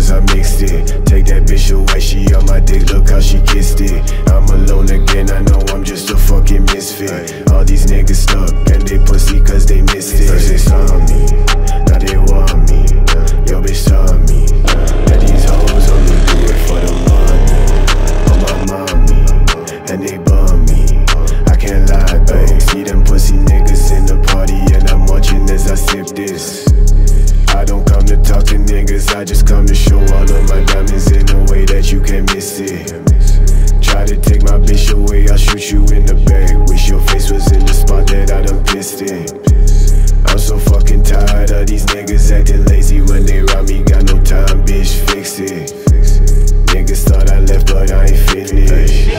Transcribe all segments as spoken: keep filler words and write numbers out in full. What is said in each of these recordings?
cause I mixed it. Take that bitch away, she on my dick, look how she kissed it. I'm alone again, I know I'm just a fucking misfit. All these niggas stuck, and they pussy cause they missed it. First they saw me, now they want me. Yo bitch saw me, that these hoes only do it for the money. On my mommy, and they bum me. I can't lie though, see them pussy niggas in the party, and I'm watching as I sip this. I don't come to talk to niggas, I just come to show all of my diamonds in a way that you can't miss it. Try to take my bitch away, I'll shoot you in the back. Wish your face was in the spot that I done pissed in. I'm so fucking tired of these niggas acting lazy when they rob me. Got no time, bitch, fix it. Niggas thought I left, but I ain't finished.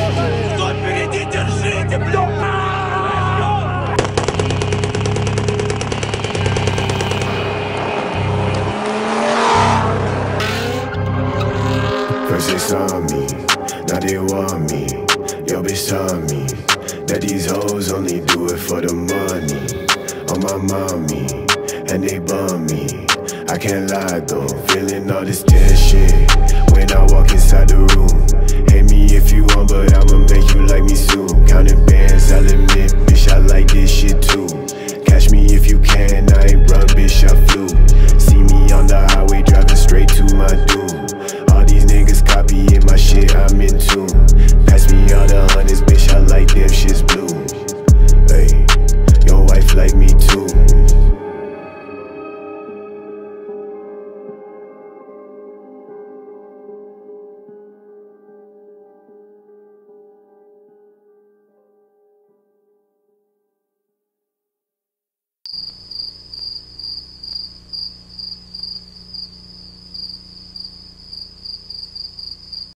First they saw me, now they want me. Yo bitch saw me, that these hoes only do it for the money. On my mommy, and they bum me. I can't lie though, feeling all this tension when I walk inside the room. Hate me if you want, but I'ma make you like me soon. Counting bands, I'll admit, bitch, I like this shit too. Catch me if you